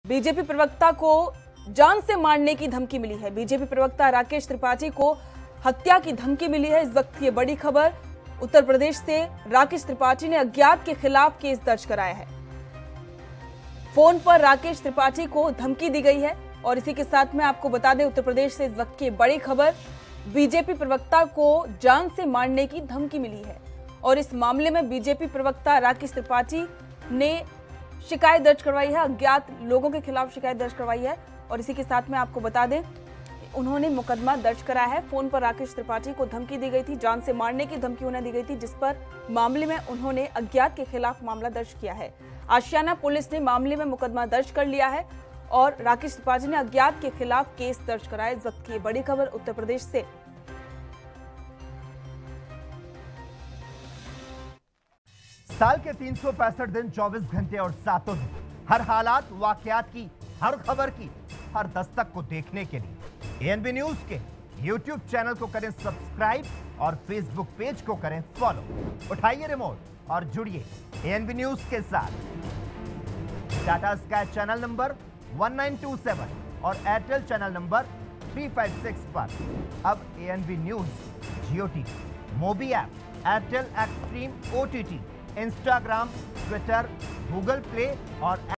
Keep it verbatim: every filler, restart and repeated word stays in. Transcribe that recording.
BJP प्रवक्ता को जान से मारने की धमकी मिली है। बीजेपी प्रवक्ता राकेश त्रिपाठी को हत्या की धमकी मिली है। इस वक्त की बड़ी खबर उत्तर प्रदेश से। राकेश त्रिपाठी ने अज्ञात के खिलाफ केस दर्ज कराया है। फोन पर राकेश त्रिपाठी को धमकी दी गई है। और इसी के साथ में आपको बता दें, उत्तर प्रदेश से इस वक्त की बड़ी खबर, बीजेपी प्रवक्ता को जान से मारने की धमकी मिली है। और इस मामले में बीजेपी प्रवक्ता राकेश त्रिपाठी ने शिकायत दर्ज करवाई है, अज्ञात लोगों के खिलाफ शिकायत दर्ज करवाई है। और इसी के साथ में आपको बता दें, उन्होंने मुकदमा दर्ज कराया है। फोन पर राकेश त्रिपाठी को धमकी दी गई थी, जान से मारने की धमकी उन्हें दी गई थी, जिस पर मामले में उन्होंने अज्ञात के खिलाफ मामला दर्ज किया है। आशियाना पुलिस ने मामले में मुकदमा दर्ज कर लिया है और राकेश त्रिपाठी ने अज्ञात के खिलाफ केस दर्ज कराया। इस वक्त की बड़ी खबर उत्तर प्रदेश से। साल के तीन सौ पैंसठ दिन, चौबीस घंटे और सातों दिन, हर हालात वाकयात की, हर खबर की, हर दस्तक को देखने के लिए एएनबी न्यूज के यूट्यूब चैनल को करें सब्सक्राइब और फेसबुक पेज को करें फॉलो। उठाइए रिमोट और जुड़िए एएनबी न्यूज के साथ। टाटा स्काई चैनल नंबर एक नौ दो सात और एयरटेल चैनल नंबर तीन सौ छप्पन पर अब ANB news Jio TV, Mobi app, Airtel Xtreme OTT, Instagram, Twitter, Google Play और